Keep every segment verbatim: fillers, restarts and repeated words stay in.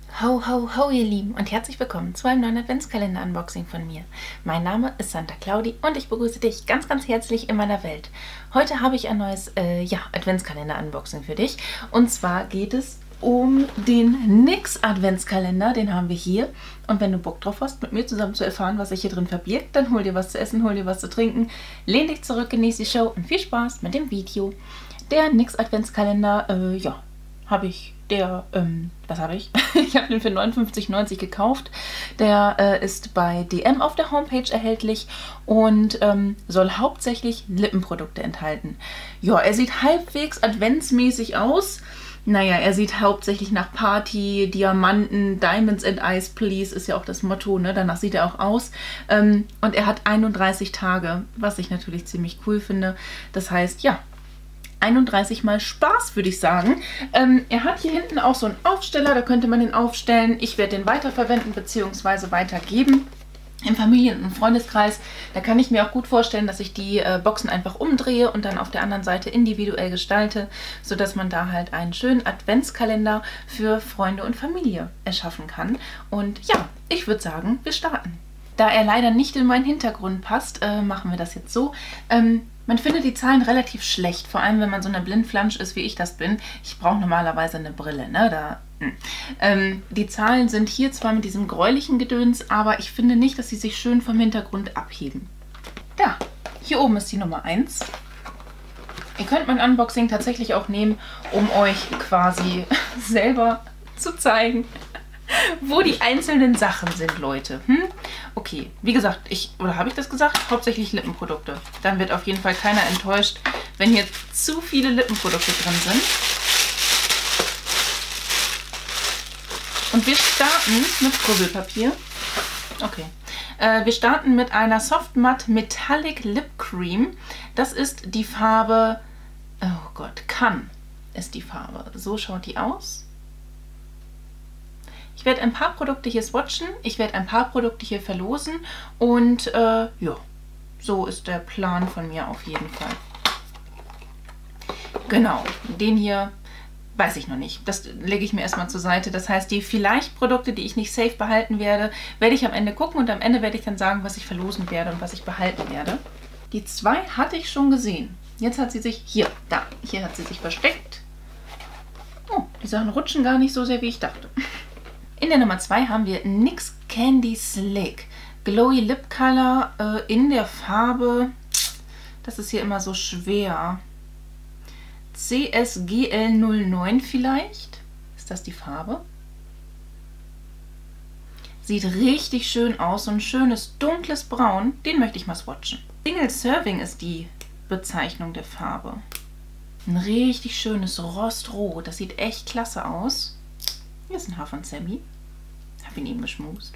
Ho, ho, ho, ihr Lieben und herzlich willkommen zu einem neuen Adventskalender-Unboxing von mir. Mein Name ist Santa Claudi und ich begrüße dich ganz, ganz herzlich in meiner Welt. Heute habe ich ein neues äh, ja, Adventskalender-Unboxing für dich. Und zwar geht es um den NYX Adventskalender, den haben wir hier. Und wenn du Bock drauf hast, mit mir zusammen zu erfahren, was sich hier drin verbirgt, dann hol dir was zu essen, hol dir was zu trinken, lehn dich zurück, genieß die Show und viel Spaß mit dem Video. Der NYX Adventskalender, äh, ja, habe ich, der, ähm, was habe ich? Ich habe den für neunundfünfzig neunzig gekauft. Der äh, ist bei D M auf der Homepage erhältlich und ähm, soll hauptsächlich Lippenprodukte enthalten. Ja, er sieht halbwegs adventsmäßig aus. Naja, er sieht hauptsächlich nach Party, Diamanten, Diamonds and Ice Please ist ja auch das Motto, ne? Danach sieht er auch aus. Ähm, und er hat einunddreißig Tage, was ich natürlich ziemlich cool finde. Das heißt, ja, einunddreißig Mal Spaß, würde ich sagen. Ähm, er hat hier hinten auch so einen Aufsteller, da könnte man den aufstellen. Ich werde den weiterverwenden bzw. weitergeben. Im Familien- und Freundeskreis, da kann ich mir auch gut vorstellen, dass ich die äh, Boxen einfach umdrehe und dann auf der anderen Seite individuell gestalte, sodass man da halt einen schönen Adventskalender für Freunde und Familie erschaffen kann. Und ja, ich würde sagen, wir starten. Da er leider nicht in meinen Hintergrund passt, äh, machen wir das jetzt so. Ähm, man findet die Zahlen relativ schlecht, vor allem wenn man so eine Blindflansch ist, wie ich das bin. Ich brauche normalerweise eine Brille, ne? Da, ähm, die Zahlen sind hier zwar mit diesem gräulichen Gedöns, aber ich finde nicht, dass sie sich schön vom Hintergrund abheben. Da, hier oben ist die Nummer eins. Ihr könnt mein Unboxing tatsächlich auch nehmen, um euch quasi selber zu zeigen, wo die einzelnen Sachen sind, Leute. Hm? Okay, wie gesagt, ich, oder habe ich das gesagt? Hauptsächlich Lippenprodukte. Dann wird auf jeden Fall keiner enttäuscht, wenn hier zu viele Lippenprodukte drin sind. Und wir starten mit Puzzlepapier. Okay. Äh, wir starten mit einer Soft Matte Metallic Lip Cream. Das ist die Farbe, oh Gott, Cannes ist die Farbe. So schaut die aus. Ich werde ein paar Produkte hier swatchen, ich werde ein paar Produkte hier verlosen und äh, ja, so ist der Plan von mir auf jeden Fall. Genau, den hier weiß ich noch nicht. Das lege ich mir erstmal zur Seite. Das heißt, die vielleicht Produkte, die ich nicht safe behalten werde, werde ich am Ende gucken und am Ende werde ich dann sagen, was ich verlosen werde und was ich behalten werde. Die zwei hatte ich schon gesehen. Jetzt hat sie sich, hier, da, hier hat sie sich versteckt. Oh, die Sachen rutschen gar nicht so sehr, wie ich dachte. In der Nummer zwei haben wir NYX Candy Slick Glowy Lip Color äh, in der Farbe, das ist hier immer so schwer, C S G L null neun vielleicht, ist das die Farbe? Sieht richtig schön aus, so ein schönes dunkles Braun, den möchte ich mal swatchen. Single Serving ist die Bezeichnung der Farbe. Ein richtig schönes Rostrot, das sieht echt klasse aus. Hier ist ein Haar von Sammy. Hab ihn eben geschmust.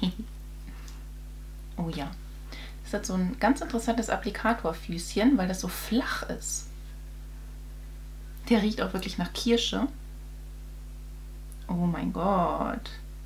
Oh ja. Das hat so ein ganz interessantes Applikatorfüßchen, weil das so flach ist. Der riecht auch wirklich nach Kirsche. Oh mein Gott.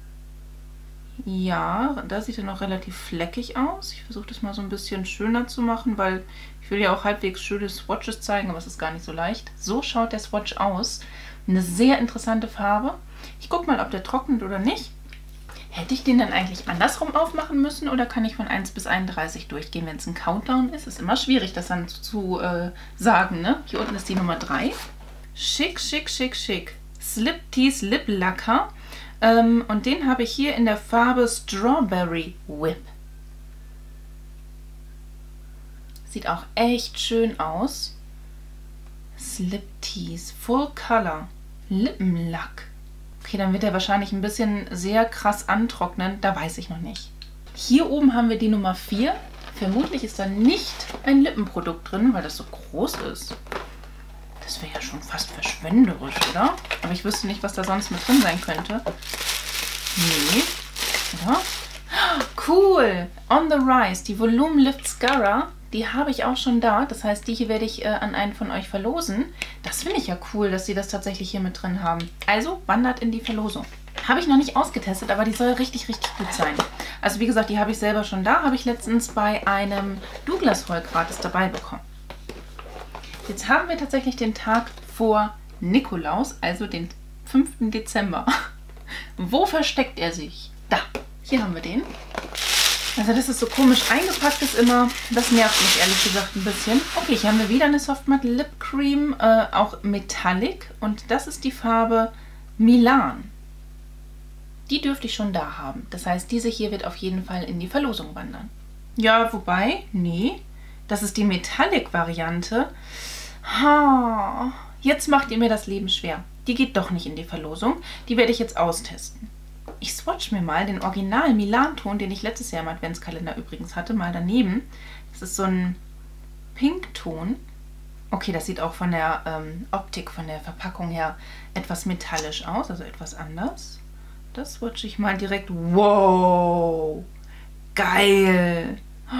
Ja, da sieht er noch relativ fleckig aus. Ich versuche das mal so ein bisschen schöner zu machen, weil ich will ja auch halbwegs schöne Swatches zeigen, aber es ist gar nicht so leicht. So schaut der Swatch aus. Eine sehr interessante Farbe. Ich gucke mal, ob der trocknet oder nicht. Hätte ich den dann eigentlich andersrum aufmachen müssen oder kann ich von eins bis einunddreißig durchgehen, wenn es ein Countdown ist? Ist immer schwierig, das dann zu, zu äh, sagen, ne? Hier unten ist die Nummer drei. Schick, schick, schick, schick. Slip Tease Lip Lacquer. Ähm, und den habe ich hier in der Farbe Strawberry Whip. Sieht auch echt schön aus. Slip Tease Full Color Lippenlack. Okay, dann wird er wahrscheinlich ein bisschen sehr krass antrocknen. Da weiß ich noch nicht. Hier oben haben wir die Nummer vier. Vermutlich ist da nicht ein Lippenprodukt drin, weil das so groß ist. Das wäre ja schon fast verschwenderisch, oder? Aber ich wüsste nicht, was da sonst mit drin sein könnte. Nee. Oder? Cool! On the Rise, die Volume Lift Scara. Die habe ich auch schon da. Das heißt, die hier werde ich äh, an einen von euch verlosen. Das finde ich ja cool, dass sie das tatsächlich hier mit drin haben. Also wandert in die Verlosung. Habe ich noch nicht ausgetestet, aber die soll richtig, richtig gut sein. Also wie gesagt, die habe ich selber schon da. Habe ich letztens bei einem Douglas Haul gratis dabei bekommen. Jetzt haben wir tatsächlich den Tag vor Nikolaus, also den fünften Dezember. Wo versteckt er sich? Da, hier haben wir den. Also das ist so komisch eingepackt ist immer. Das nervt mich ehrlich gesagt ein bisschen. Okay, hier haben wir wieder eine Soft Matte Lip Cream, äh, auch Metallic. Und das ist die Farbe Milan. Die dürfte ich schon da haben. Das heißt, diese hier wird auf jeden Fall in die Verlosung wandern. Ja, wobei, nee, das ist die Metallic-Variante. Ha, jetzt macht ihr mir das Leben schwer. Die geht doch nicht in die Verlosung. Die werde ich jetzt austesten. Ich swatch mir mal den Original Milan-Ton, den ich letztes Jahr im Adventskalender übrigens hatte, mal daneben. Das ist so ein Pinkton. Okay, das sieht auch von der ähm, Optik, von der Verpackung her etwas metallisch aus, also etwas anders. Das swatch ich mal direkt. Wow, geil.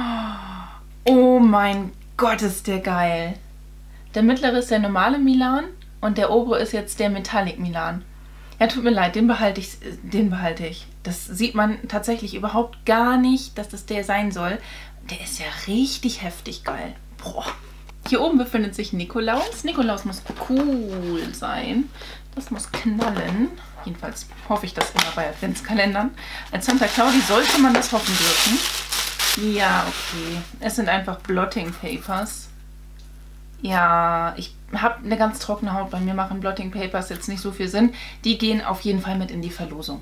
Oh mein Gott, ist der geil. Der mittlere ist der normale Milan und der obere ist jetzt der Metallic Milan. Ja, tut mir leid, den behalte ich. Den behalte ich. Das sieht man tatsächlich überhaupt gar nicht, dass das der sein soll. Der ist ja richtig heftig geil. Boah. Hier oben befindet sich Nikolaus. Nikolaus muss cool sein. Das muss knallen. Jedenfalls hoffe ich das immer bei Adventskalendern. Als Santa Claudi sollte man das hoffen dürfen. Ja, okay. Es sind einfach Blotting Papers. Ja, ich habe eine ganz trockene Haut. Bei mir machen Blotting Papers jetzt nicht so viel Sinn. Die gehen auf jeden Fall mit in die Verlosung.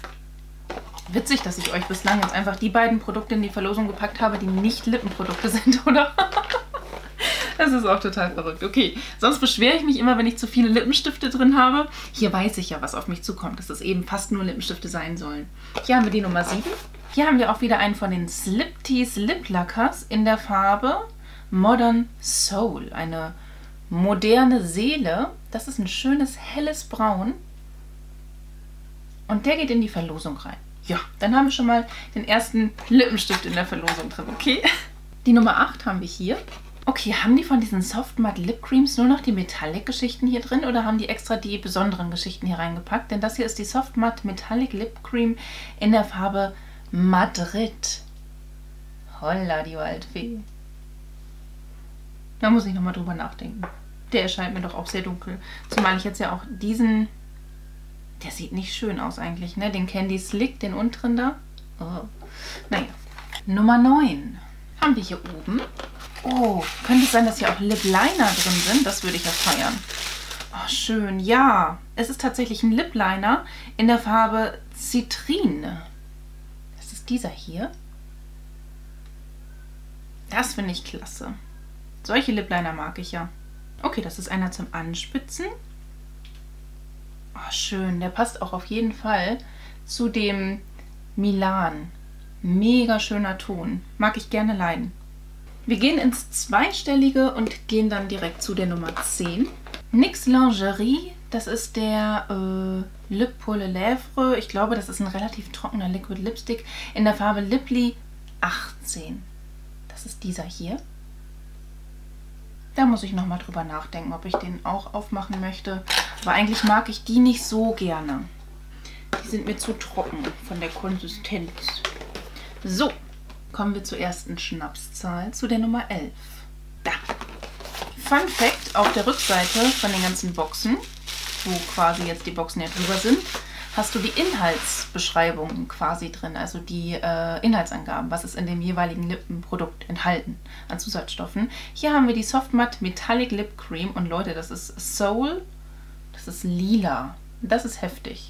Witzig, dass ich euch bislang jetzt einfach die beiden Produkte in die Verlosung gepackt habe, die nicht Lippenprodukte sind, oder? Das ist auch total verrückt. Okay, sonst beschwere ich mich immer, wenn ich zu viele Lippenstifte drin habe. Hier weiß ich ja, was auf mich zukommt, dass es eben fast nur Lippenstifte sein sollen. Hier haben wir die Nummer sieben. Hier haben wir auch wieder einen von den Sliptease Lip Lackers in der Farbe Modern Soul. Eine moderne Seele. Das ist ein schönes, helles Braun. Und der geht in die Verlosung rein. Ja, dann haben wir schon mal den ersten Lippenstift in der Verlosung drin, okay? Die Nummer acht haben wir hier. Okay, haben die von diesen Soft Matte Lip Creams nur noch die Metallic-Geschichten hier drin oder haben die extra die besonderen Geschichten hier reingepackt? Denn das hier ist die Soft Matte Metallic Lip Cream in der Farbe Madrid. Holla, die Waldfee. Da muss ich nochmal drüber nachdenken. Der erscheint mir doch auch sehr dunkel. Zumal ich jetzt ja auch diesen... Der sieht nicht schön aus eigentlich, ne? Den Candy Slick, den unteren da. Oh. Naja. Nummer neun haben wir hier oben. Oh, könnte es sein, dass hier auch Lip Liner drin sind? Das würde ich ja feiern. Oh, schön. Ja, es ist tatsächlich ein Lip Liner in der Farbe Zitrine. Das ist dieser hier. Das finde ich klasse. Solche Lip Liner mag ich ja. Okay, das ist einer zum Anspitzen. Oh, schön. Der passt auch auf jeden Fall zu dem Milan. Mega schöner Ton. Mag ich gerne leiden. Wir gehen ins Zweistellige und gehen dann direkt zu der Nummer zehn. N Y X Lingerie, das ist der äh, Lip pour les Lèvres. Ich glaube, das ist ein relativ trockener Liquid Lipstick in der Farbe Liply achtzehn. Das ist dieser hier. Da muss ich nochmal drüber nachdenken, ob ich den auch aufmachen möchte. Aber eigentlich mag ich die nicht so gerne. Die sind mir zu trocken von der Konsistenz. So. Kommen wir zur ersten Schnapszahl, zu der Nummer elf. Da. Fun Fact, auf der Rückseite von den ganzen Boxen, wo quasi jetzt die Boxen ja drüber sind, hast du die Inhaltsbeschreibungen quasi drin, also die äh, Inhaltsangaben, was ist in dem jeweiligen Lippenprodukt enthalten an Zusatzstoffen. Hier haben wir die Soft Matte Metallic Lip Cream und Leute, das ist Soul, das ist lila. Das ist heftig.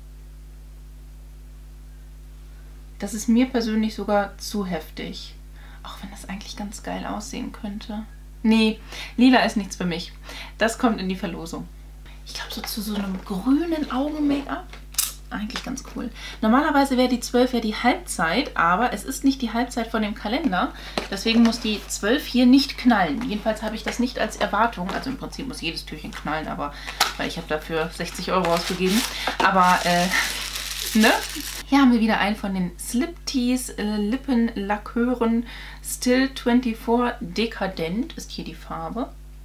Das ist mir persönlich sogar zu heftig. Auch wenn das eigentlich ganz geil aussehen könnte. Nee, lila ist nichts für mich. Das kommt in die Verlosung. Ich glaube, so zu so einem grünen Augen-Make-up. Eigentlich ganz cool. Normalerweise wäre die zwölf ja die Halbzeit, aber es ist nicht die Halbzeit von dem Kalender. Deswegen muss die zwölf hier nicht knallen. Jedenfalls habe ich das nicht als Erwartung. Also im Prinzip muss jedes Türchen knallen, aber weil ich habe dafür sechzig Euro ausgegeben. Aber, äh... Ne? Hier haben wir wieder einen von den Sliptease äh, Lippenlackören. Still vierundzwanzig Dekadent ist hier die Farbe.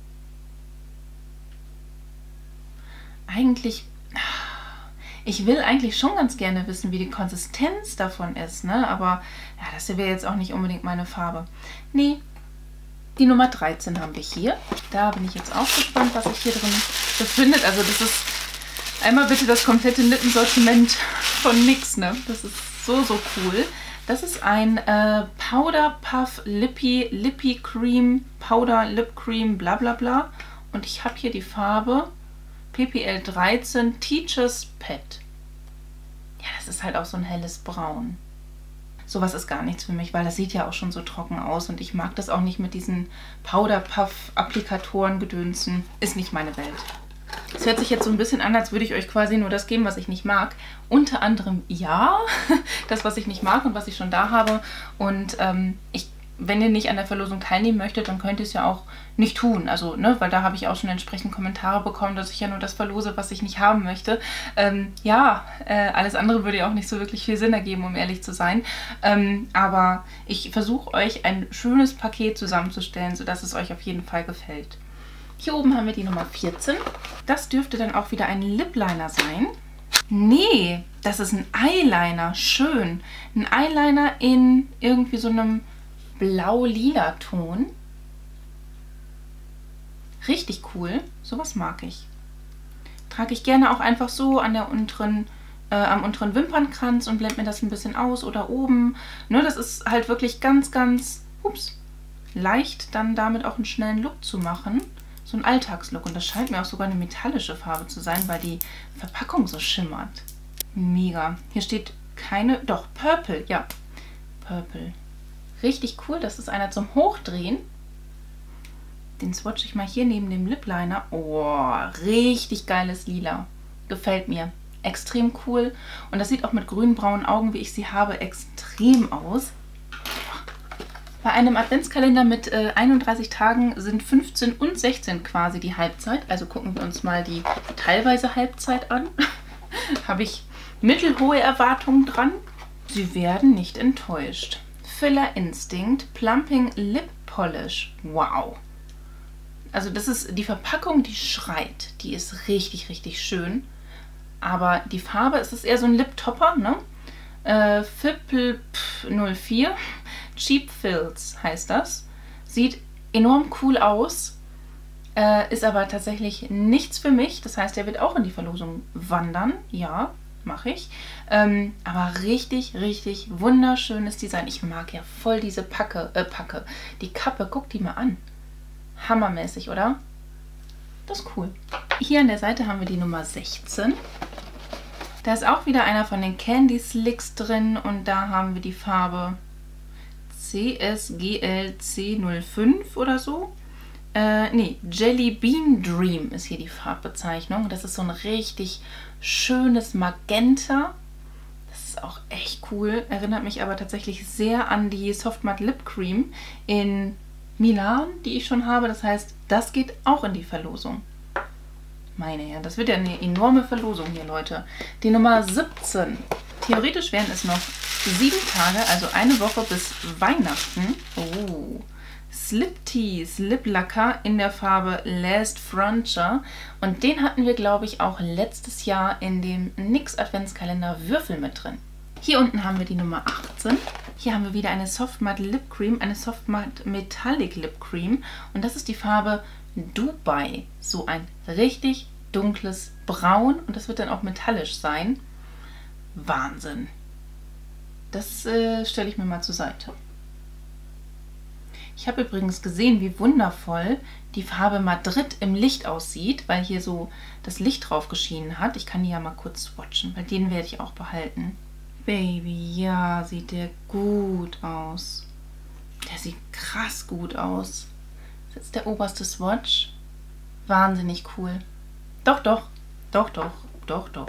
Eigentlich, ich will eigentlich schon ganz gerne wissen, wie die Konsistenz davon ist, ne? Aber ja, das wäre jetzt auch nicht unbedingt meine Farbe. Nee, die Nummer dreizehn haben wir hier. Da bin ich jetzt auch gespannt, was sich hier drin befindet. Also das ist Einmal bitte das komplette Lippensortiment von N Y X, ne? Das ist so, so cool. Das ist ein äh, Powder Puff Lippy Lippy Cream Powder Lip Cream bla bla bla. Und ich habe hier die Farbe P P L dreizehn Teacher's Pet. Ja, das ist halt auch so ein helles Braun. Sowas ist gar nichts für mich, weil das sieht ja auch schon so trocken aus. Und ich mag das auch nicht mit diesen Powder Puff Applikatoren gedönsen. Ist nicht meine Welt. Es hört sich jetzt so ein bisschen an, als würde ich euch quasi nur das geben, was ich nicht mag. Unter anderem ja, das, was ich nicht mag und was ich schon da habe. Und ähm, ich, wenn ihr nicht an der Verlosung teilnehmen möchtet, dann könnt ihr es ja auch nicht tun. Also, ne, weil da habe ich auch schon entsprechend Kommentare bekommen, dass ich ja nur das verlose, was ich nicht haben möchte. Ähm, ja, äh, alles andere würde ja auch nicht so wirklich viel Sinn ergeben, um ehrlich zu sein. Ähm, aber ich versuche euch ein schönes Paket zusammenzustellen, sodass es euch auf jeden Fall gefällt. Hier oben haben wir die Nummer vierzehn. Das dürfte dann auch wieder ein Lip Liner sein. Nee, das ist ein Eyeliner. Schön. Ein Eyeliner in irgendwie so einem blau-lila Ton. Richtig cool. Sowas mag ich. Trage ich gerne auch einfach so an der unteren, äh, am unteren Wimpernkranz und blende mir das ein bisschen aus oder oben. Ne, das ist halt wirklich ganz, ganz ups, leicht, dann damit auch einen schnellen Look zu machen. So ein Alltagslook. Und das scheint mir auch sogar eine metallische Farbe zu sein, weil die Verpackung so schimmert. Mega. Hier steht keine... Doch, Purple. Ja, Purple. Richtig cool. Das ist einer zum Hochdrehen. Den swatche ich mal hier neben dem Lip Liner. Oh, richtig geiles Lila. Gefällt mir. Extrem cool. Und das sieht auch mit grün-braunen Augen, wie ich sie habe, extrem aus. Bei einem Adventskalender mit äh, einunddreißig Tagen sind fünfzehn und sechzehn quasi die Halbzeit. Also gucken wir uns mal die teilweise Halbzeit an. Habe ich mittelhohe Erwartungen dran. Sie werden nicht enttäuscht. Filler Instinct Plumping Lip Polish. Wow. Also das ist die Verpackung, die schreit. Die ist richtig, richtig schön. Aber die Farbe, es ist eher so ein Lip-Topper, ne? Äh, Fippel null vier. Cheap Fills heißt das. Sieht enorm cool aus, äh, ist aber tatsächlich nichts für mich. Das heißt, er wird auch in die Verlosung wandern. Ja, mache ich. Ähm, aber richtig, richtig wunderschönes Design. Ich mag ja voll diese Packe, äh, Packe. Die Kappe, guck die mal an. Hammermäßig, oder? Das ist cool. Hier an der Seite haben wir die Nummer sechzehn. Da ist auch wieder einer von den Candy Slicks drin und da haben wir die Farbe C S G L C null fünf oder so. Äh, nee, Jelly Bean Dream ist hier die Farbbezeichnung. Das ist so ein richtig schönes Magenta. Das ist auch echt cool. Erinnert mich aber tatsächlich sehr an die Soft Matte Lip Cream in Milan, die ich schon habe. Das heißt, das geht auch in die Verlosung. Meine Herren, das wird ja eine enorme Verlosung hier, Leute. Die Nummer siebzehn. Theoretisch wären es noch sieben Tage, also eine Woche bis Weihnachten. Oh. Slip Tease Lip Lacquer in der Farbe Last Frontier. Und den hatten wir, glaube ich, auch letztes Jahr in dem N Y X Adventskalender Würfel mit drin. Hier unten haben wir die Nummer achtzehn. Hier haben wir wieder eine Soft Matte Lip Cream, eine Soft Matte Metallic Lip Cream. Und das ist die Farbe Dubai. So ein richtig dunkles Braun. Und das wird dann auch metallisch sein. Wahnsinn. Das äh, stelle ich mir mal zur Seite. Ich habe übrigens gesehen, wie wundervoll die Farbe Madrid im Licht aussieht, weil hier so das Licht drauf geschienen hat. Ich kann die ja mal kurz swatchen, weil den werde ich auch behalten. Baby, ja, sieht der gut aus. Der sieht krass gut aus. Das ist jetzt der oberste Swatch. Wahnsinnig cool. Doch, doch, doch, doch, doch, doch.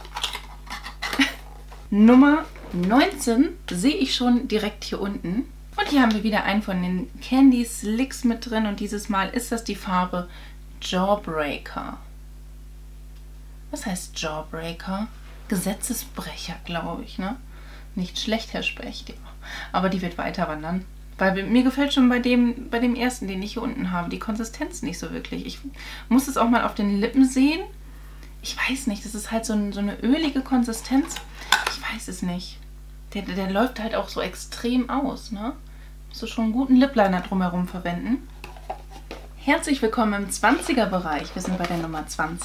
Nummer neunzehn sehe ich schon direkt hier unten. Und hier haben wir wieder einen von den Candy Slicks mit drin. Und dieses Mal ist das die Farbe Jawbreaker. Was heißt Jawbreaker? Gesetzesbrecher, glaube ich, ne? Nicht schlecht, Herr Specht. Aber die wird weiter wandern. Weil mir gefällt schon bei dem, bei dem ersten, den ich hier unten habe, die Konsistenz nicht so wirklich. Ich muss es auch mal auf den Lippen sehen. Ich weiß nicht, das ist halt so, ein, so eine ölige Konsistenz. Ich weiß es nicht. Der, der, der läuft halt auch so extrem aus, ne? Musst du schon einen guten Lip Liner drumherum verwenden. Herzlich willkommen im zwanziger Bereich. Wir sind bei der Nummer zwanzig.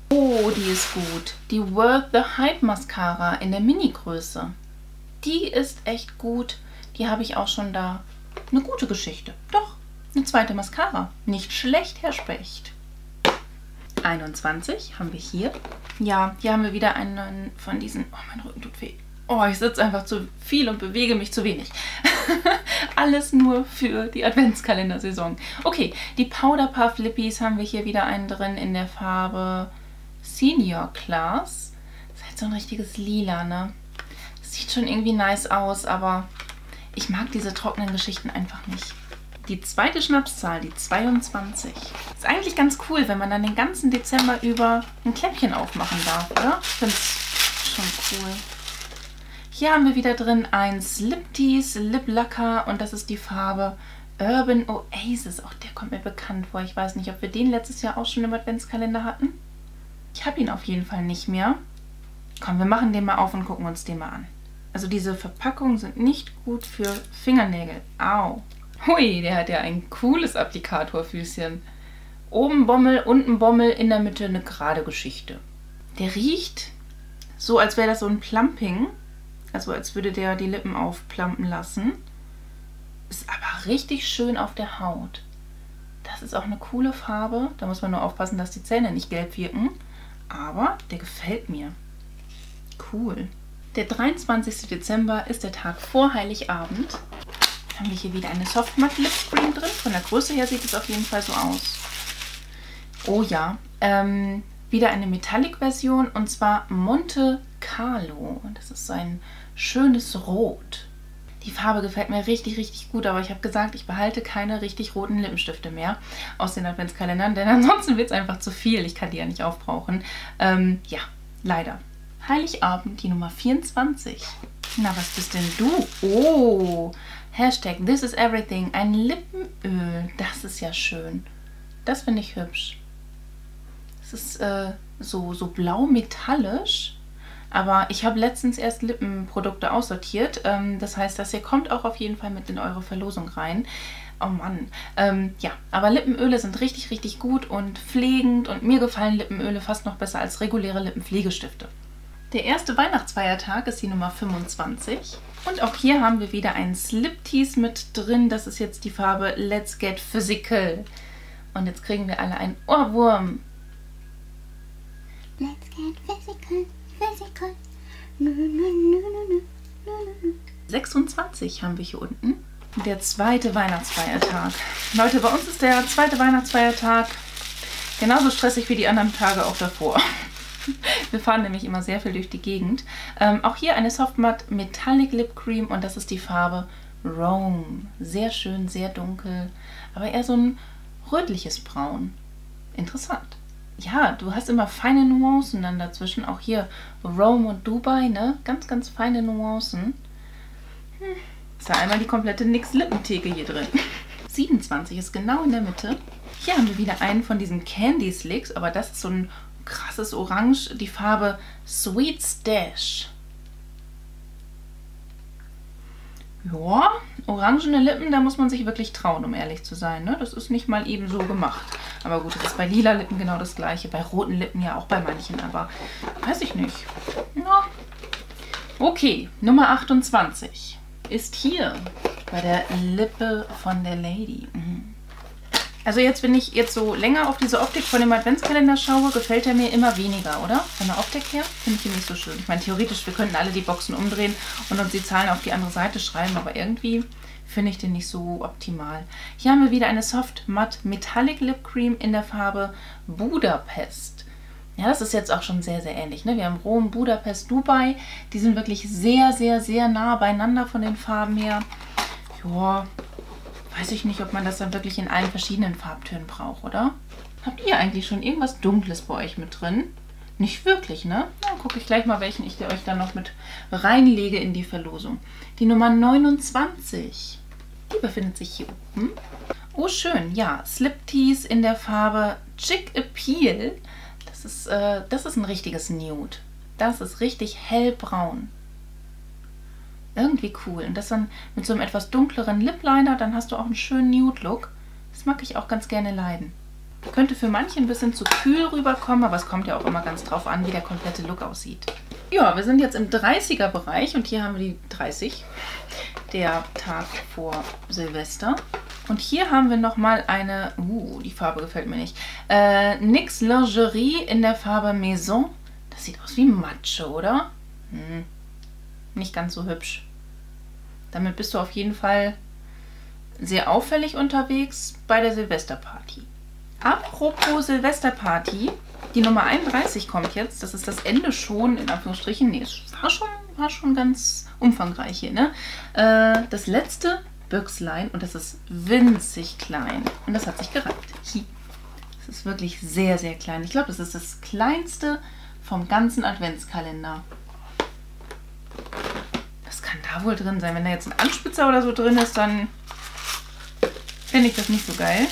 Oh, die ist gut. Die Worth the Hype Mascara in der Mini-Größe. Die ist echt gut. Die habe ich auch schon da. Eine gute Geschichte. Doch, eine zweite Mascara. Nicht schlecht, Herr Specht. einundzwanzig haben wir hier. Ja, hier haben wir wieder einen von diesen... Oh, mein Rücken tut weh. Oh, ich sitze einfach zu viel und bewege mich zu wenig. Alles nur für die Adventskalendersaison. Okay, die Powder Puff Lippies haben wir hier wieder einen drin in der Farbe Senior Class. Das ist halt so ein richtiges Lila, ne? Das sieht schon irgendwie nice aus, aber ich mag diese trockenen Geschichten einfach nicht. Die zweite Schnapszahl, die zweiundzwanzig. Ist eigentlich ganz cool, wenn man dann den ganzen Dezember über ein Kläppchen aufmachen darf, oder? Ich finde es schon cool. Hier haben wir wieder drin ein Slip Tease Lip Lacquer und das ist die Farbe Urban Oasis. Auch der kommt mir bekannt vor. Ich weiß nicht, ob wir den letztes Jahr auch schon im Adventskalender hatten. Ich habe ihn auf jeden Fall nicht mehr. Komm, wir machen den mal auf und gucken uns den mal an. Also diese Verpackungen sind nicht gut für Fingernägel. Au. Hui, der hat ja ein cooles Applikatorfüßchen. Oben Bommel, unten Bommel, in der Mitte eine gerade Geschichte. Der riecht so, als wäre das so ein Plumping. Also als würde der die Lippen aufplumpen lassen. Ist aber richtig schön auf der Haut. Das ist auch eine coole Farbe. Da muss man nur aufpassen, dass die Zähne nicht gelb wirken. Aber der gefällt mir. Cool. Der dreiundzwanzigste Dezember ist der Tag vor Heiligabend. Haben wir hier wieder eine Soft Matte Lip Cream drin. Von der Größe her sieht es auf jeden Fall so aus. Oh ja. Ähm, wieder eine Metallic-Version und zwar Monte Carlo. Das ist so ein schönes Rot. Die Farbe gefällt mir richtig, richtig gut, aber ich habe gesagt, ich behalte keine richtig roten Lippenstifte mehr aus den Adventskalendern, denn ansonsten wird es einfach zu viel. Ich kann die ja nicht aufbrauchen. Ähm, ja, leider. Heiligabend, die Nummer vierundzwanzig. Na, was bist denn du? Oh, Hashtag This is Everything. Ein Lippenöl. Das ist ja schön. Das finde ich hübsch. Es ist äh, so, so blau metallisch. Aber ich habe letztens erst Lippenprodukte aussortiert. Ähm, das heißt, das hier kommt auch auf jeden Fall mit in eure Verlosung rein. Oh Mann. Ähm, ja, aber Lippenöle sind richtig, richtig gut und pflegend. Und mir gefallen Lippenöle fast noch besser als reguläre Lippenpflegestifte. Der erste Weihnachtsfeiertag ist die Nummer fünfundzwanzig. Und auch hier haben wir wieder einen Slip Tease mit drin. Das ist jetzt die Farbe Let's Get Physical. Und jetzt kriegen wir alle einen Ohrwurm. Let's get physical, physical. Nu, nu, nu, nu, nu, nu. sechsundzwanzig haben wir hier unten. Der zweite Weihnachtsfeiertag. Leute, bei uns ist der zweite Weihnachtsfeiertag genauso stressig wie die anderen Tage auch davor. Wir fahren nämlich immer sehr viel durch die Gegend. Ähm, auch hier eine Soft Matte Metallic Lip Cream und das ist die Farbe Rome. Sehr schön, sehr dunkel, aber eher so ein rötliches Braun. Interessant. Ja, du hast immer feine Nuancen dann dazwischen. Auch hier Rome und Dubai, ne? Ganz, ganz feine Nuancen. Hm. Ist ja einmal die komplette N Y X Lippentheke hier drin. siebenundzwanzig ist genau in der Mitte. Hier haben wir wieder einen von diesen Candy Slicks, aber das ist so ein krasses Orange, die Farbe Sweet Stash. Ja, orangene Lippen, da muss man sich wirklich trauen, um ehrlich zu sein. Ne? Das ist nicht mal eben so gemacht. Aber gut, das ist bei lila Lippen genau das gleiche. Bei roten Lippen ja auch bei manchen, aber weiß ich nicht. Ja. Okay, Nummer achtundzwanzig ist hier bei der Lippe von der Lady. Mhm. Also jetzt, wenn ich jetzt so länger auf diese Optik von dem Adventskalender schaue, gefällt er mir immer weniger, oder? Von der Optik her finde ich ihn nicht so schön. Ich meine, theoretisch, wir könnten alle die Boxen umdrehen und uns die Zahlen auf die andere Seite schreiben, aber irgendwie finde ich den nicht so optimal. Hier haben wir wieder eine Soft Matte Metallic Lip Cream in der Farbe Budapest. Ja, das ist jetzt auch schon sehr, sehr ähnlich. Ne? Wir haben Rom, Budapest, Dubai. Die sind wirklich sehr, sehr, sehr nah beieinander von den Farben her. Ja, weiß ich nicht, ob man das dann wirklich in allen verschiedenen Farbtönen braucht, oder? Habt ihr eigentlich schon irgendwas Dunkles bei euch mit drin? Nicht wirklich, ne? Dann gucke ich gleich mal, welchen ich euch dann noch mit reinlege in die Verlosung. Die Nummer neunundzwanzig. Die befindet sich hier oben. Oh, schön. Ja, Slip Tease in der Farbe Chick Appeal. Das ist, äh, das ist ein richtiges Nude. Das ist richtig hellbraun. Irgendwie cool. Und das dann mit so einem etwas dunkleren Lip Liner, dann hast du auch einen schönen Nude-Look. Das mag ich auch ganz gerne leiden. Könnte für manche ein bisschen zu kühl rüberkommen, aber es kommt ja auch immer ganz drauf an, wie der komplette Look aussieht. Ja, wir sind jetzt im dreißiger-Bereich und hier haben wir die dreißig, der Tag vor Silvester. Und hier haben wir nochmal eine, uh, die Farbe gefällt mir nicht, äh, N Y X Lingerie in der Farbe Maison. Das sieht aus wie Matsche, oder? Hm, nicht ganz so hübsch. Damit bist du auf jeden Fall sehr auffällig unterwegs bei der Silvesterparty. Apropos Silvesterparty, die Nummer einunddreißig kommt jetzt. Das ist das Ende schon, in Anführungsstrichen. Nee, es war schon, war schon ganz umfangreich hier, ne? Äh, das letzte Büchslein und das ist winzig klein. Und das hat sich gereiht. Das ist wirklich sehr, sehr klein. Ich glaube, das ist das kleinste vom ganzen Adventskalender. Das kann da wohl drin sein. Wenn da jetzt ein Anspitzer oder so drin ist, dann finde ich das nicht so geil.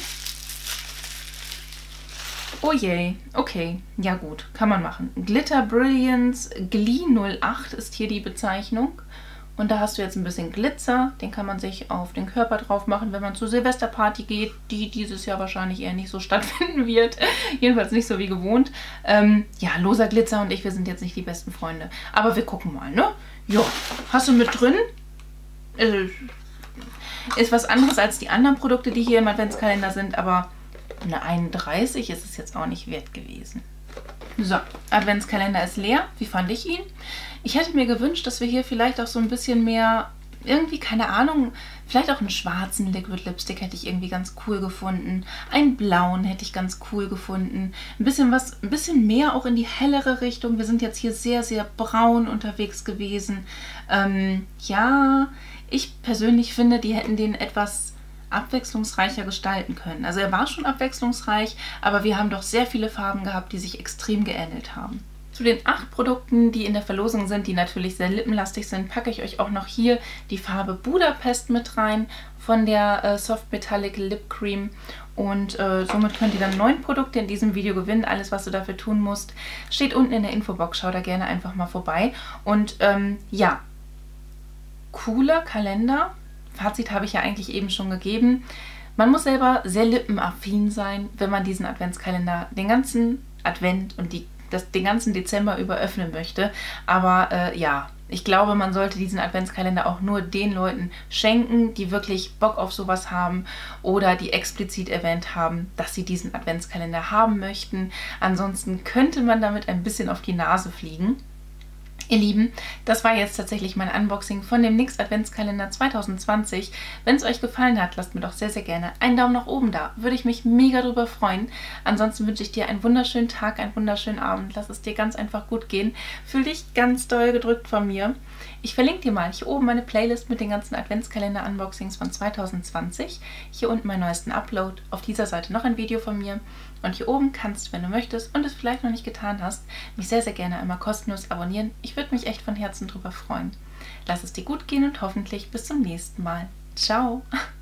Oh je, okay, ja gut, kann man machen. Glitter Brilliance Glee null acht ist hier die Bezeichnung. Und da hast du jetzt ein bisschen Glitzer, den kann man sich auf den Körper drauf machen, wenn man zur Silvesterparty geht, die dieses Jahr wahrscheinlich eher nicht so stattfinden wird. Jedenfalls nicht so wie gewohnt. Ähm, ja, loser Glitzer und ich, wir sind jetzt nicht die besten Freunde. Aber wir gucken mal, ne? Ja, hast du mit drin? Äh, ist was anderes als die anderen Produkte, die hier im Adventskalender sind, aber eine einunddreißig ist es jetzt auch nicht wert gewesen. So, Adventskalender ist leer. Wie fand ich ihn? Ich hätte mir gewünscht, dass wir hier vielleicht auch so ein bisschen mehr, irgendwie, keine Ahnung, vielleicht auch einen schwarzen Liquid Lipstick hätte ich irgendwie ganz cool gefunden. Einen blauen hätte ich ganz cool gefunden. Ein bisschen was, ein bisschen mehr auch in die hellere Richtung. Wir sind jetzt hier sehr, sehr braun unterwegs gewesen. Ähm, ja, ich persönlich finde, die hätten den etwas abwechslungsreicher gestalten können. Also er war schon abwechslungsreich, aber wir haben doch sehr viele Farben gehabt, die sich extrem geähnelt haben. Zu den acht Produkten, die in der Verlosung sind, die natürlich sehr lippenlastig sind, packe ich euch auch noch hier die Farbe Budapest mit rein von der äh, Soft Metallic Lip Cream. Und äh, somit könnt ihr dann neun Produkte in diesem Video gewinnen. Alles, was du dafür tun musst, steht unten in der Infobox. Schau da gerne einfach mal vorbei. Und ähm, ja, cooler Kalender. Fazit habe ich ja eigentlich eben schon gegeben. Man muss selber sehr lippenaffin sein, wenn man diesen Adventskalender den ganzen Advent und die, das, den ganzen Dezember über öffnen möchte. Aber äh, ja, ich glaube, man sollte diesen Adventskalender auch nur den Leuten schenken, die wirklich Bock auf sowas haben oder die explizit erwähnt haben, dass sie diesen Adventskalender haben möchten. Ansonsten könnte man damit ein bisschen auf die Nase fliegen. Ihr Lieben, das war jetzt tatsächlich mein Unboxing von dem N Y X Adventskalender zwanzig zwanzig. Wenn es euch gefallen hat, lasst mir doch sehr, sehr gerne einen Daumen nach oben da. Würde ich mich mega drüber freuen. Ansonsten wünsche ich dir einen wunderschönen Tag, einen wunderschönen Abend. Lass es dir ganz einfach gut gehen. Fühl dich ganz doll gedrückt von mir. Ich verlinke dir mal hier oben meine Playlist mit den ganzen Adventskalender-Unboxings von zwanzig zwanzig. Hier unten meinen neuesten Upload. Auf dieser Seite noch ein Video von mir. Und hier oben kannst du, wenn du möchtest und es vielleicht noch nicht getan hast, mich sehr, sehr gerne einmal kostenlos abonnieren. Ich würde mich echt von Herzen drüber freuen. Lass es dir gut gehen und hoffentlich bis zum nächsten Mal. Ciao!